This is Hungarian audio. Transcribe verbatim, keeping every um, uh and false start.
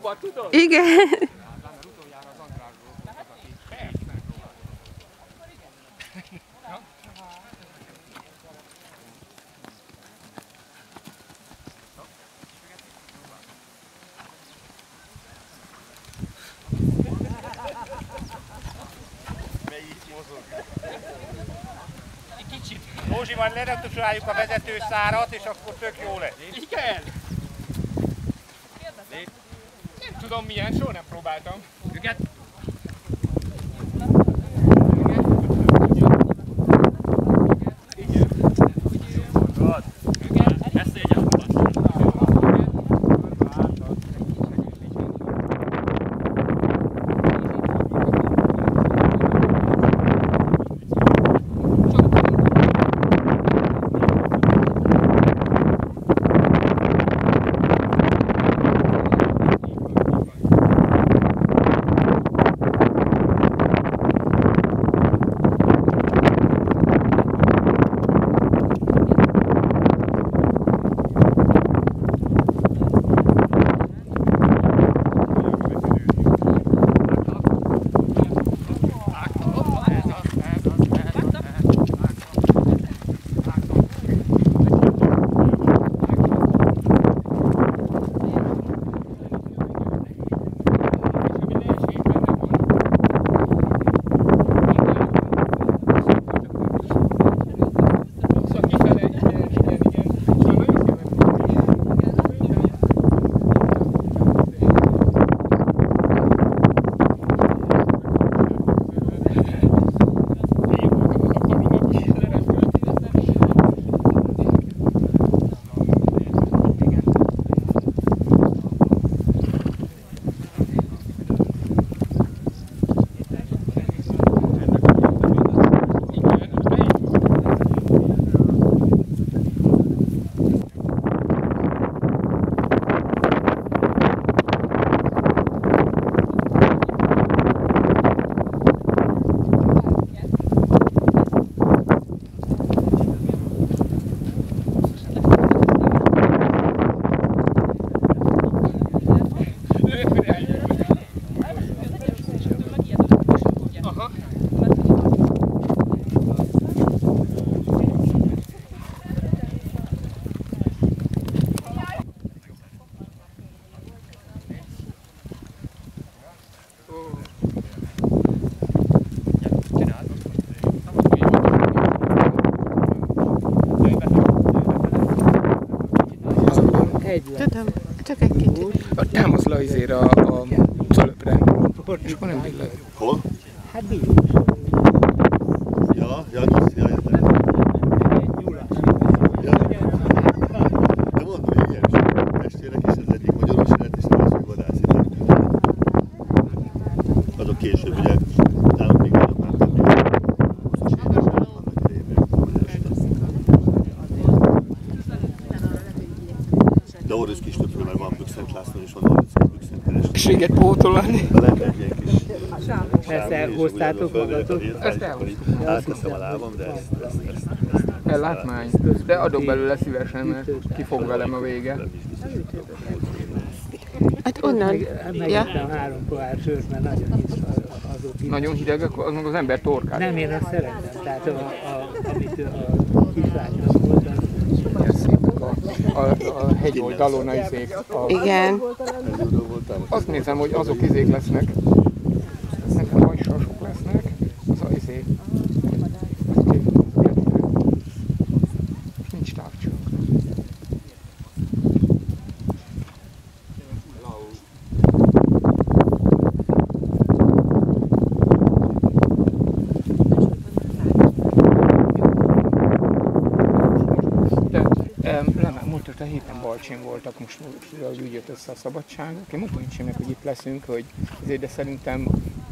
Autóba, tudod? Igen. Kicsit. Józsival leretusáljuk a vezetőszárat, és akkor tök jó lesz. Igen. Nem tudom milyen, soha nem próbáltam. Őket. Tudom, csak egy kicsit. Támasz le izére a, a cölöpre, és akkor nem billeg. Hol? Hát billeg. Ja, ja, ja, ja, ja. De mondom, hogy ilyen testvérek, és az egyik magyaros lett, és a másik vadászik. Azok később, ugye, nálunk még vannak már több húszas éves, vannak idejében. De Orrös kis többről, mert van Bükszent László, és van Orrös Bükszent Kereskedő. Séget pótolani. Ha lenne egy ilyen kis Ezt elhoztátok magatok? Ezt elhoztuk. Átteszem a lábam, de ezt, ezt, ezt, ezt, ezt Ellátmány. De adok belőle szívesen, mert kifog velem a vége. Hát onnan. Megittem három pohár sört, mert nagyon hisz azok itt. Nagyon hideg, az meg az ember torkát. Nem, én azt szeretem. Tehát a, a, amit a kislányhoz volt, az... A, a, a hegyoldalon a izék. A, Igen. azt nézem, hogy azok izék lesznek. Nekem hajsasok lesznek. Az a izé. Nincs távcső. Múlt a héten Balcsin voltak, most úgy jött össze a szabadságok. Én mondtam is ennek, hogy itt leszünk, hogy azért, de szerintem